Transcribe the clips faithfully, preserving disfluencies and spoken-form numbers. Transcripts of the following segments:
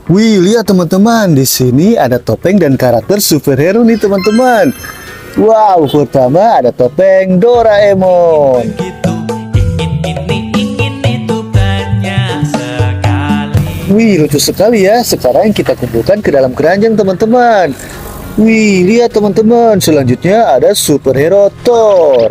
Wih, lihat teman-teman, di sini ada topeng dan karakter superhero nih teman-teman. Wow, pertama ada topeng Doraemon. Wih, lucu sekali ya. Sekarang kita kumpulkan ke dalam keranjang teman-teman. Wih, lihat teman-teman, selanjutnya ada superhero Thor.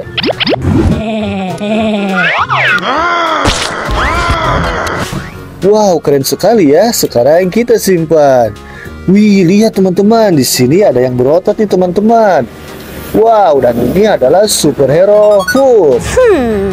Wow, keren sekali ya. Sekarang kita simpan. Wih, lihat teman-teman, di sini ada yang berotot nih teman-teman. Wow, dan ini adalah superhero Hulk. Hmm.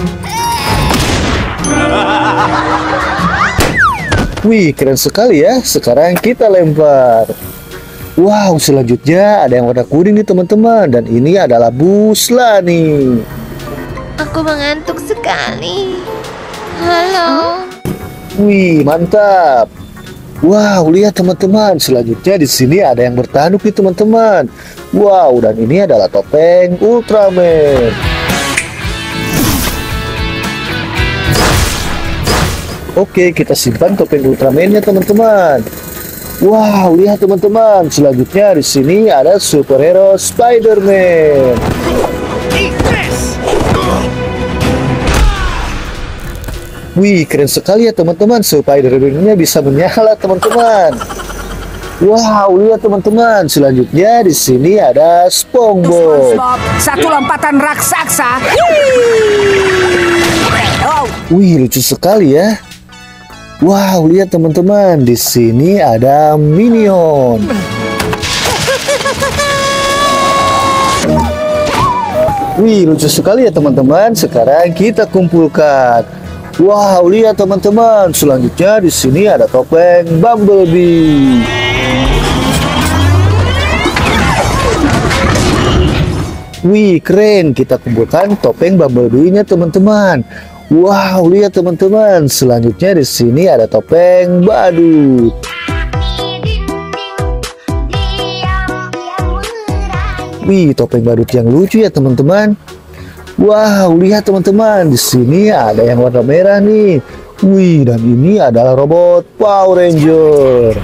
Wih, keren sekali ya. Sekarang kita lempar. Wow, selanjutnya ada yang warna kuning nih teman-teman, dan ini adalah Busla nih. Aku mengantuk sekali. Halo. Wih, mantap. Wow, lihat teman-teman, selanjutnya di sini ada yang bertanduk nih teman-teman. Wow, dan ini adalah topeng Ultraman. Oke, kita simpan topeng Ultraman-nya teman-teman. Wow, lihat teman-teman, selanjutnya di sini ada superhero Spider-Man. Wih, keren sekali ya teman-teman, Spider-Man-nya bisa menyala teman-teman. Wow, lihat teman-teman, selanjutnya di sini ada SpongeBob. Satu lompatan raksasa. Wih, lucu sekali ya. Wow, lihat teman-teman, di sini ada Minion. Wih, lucu sekali ya teman-teman. Sekarang kita kumpulkan. Wow, lihat teman-teman, selanjutnya di sini ada topeng Bumblebee. Wih, keren. Kita kumpulkan topeng Bumblebee-nya teman-teman. Wow, lihat teman-teman, selanjutnya di sini ada topeng badut. Wih, topeng badut yang lucu ya teman-teman. Wow, lihat teman-teman, di sini ada yang warna merah nih. Wih, dan ini adalah robot Power Ranger.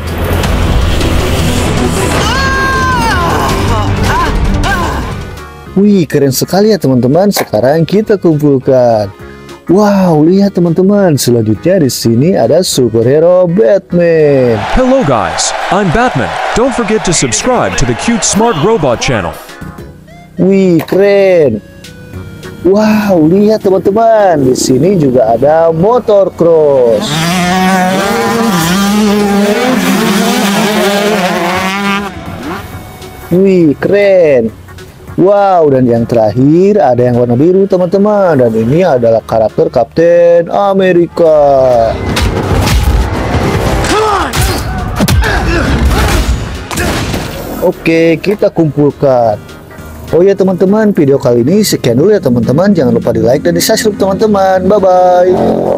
Wih, keren sekali ya teman-teman. Sekarang kita kumpulkan. Wow, lihat teman-teman, selanjutnya di sini ada superhero Batman. Hello guys, I'm Batman. Don't forget to subscribe to the Cute Smart Robot channel. Wih, keren. Wow, lihat teman-teman, di sini juga ada motor cross. Wih, keren. Wow, dan yang terakhir ada yang warna biru teman-teman, dan ini adalah karakter Kapten Amerika. Oke, kita kumpulkan. Oh ya teman-teman, video kali ini sekian dulu ya teman-teman. Jangan lupa di like dan di subscribe teman-teman. Bye bye.